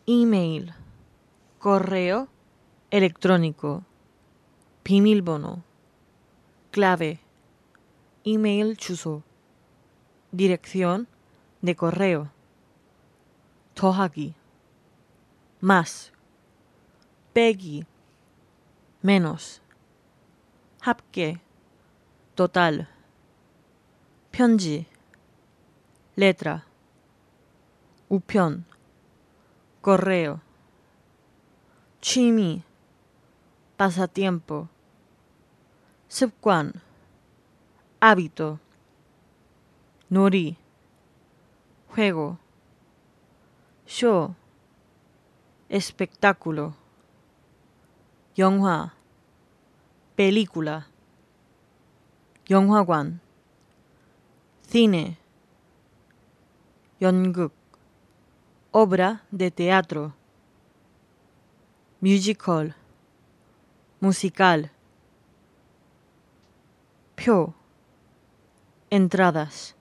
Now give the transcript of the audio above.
email, correo electrónico, 비밀번호, clave, email 주소, dirección de correo, 더하기, más, 빼기, menos, 합계, total, 편지, letra, 우편, correo, 취미, pasatiempo, 습관, hábito, 놀이, juego, show, espectáculo, 영화, película, 영화관, cine, 연극, obra de teatro, musical, musical, 표, entradas.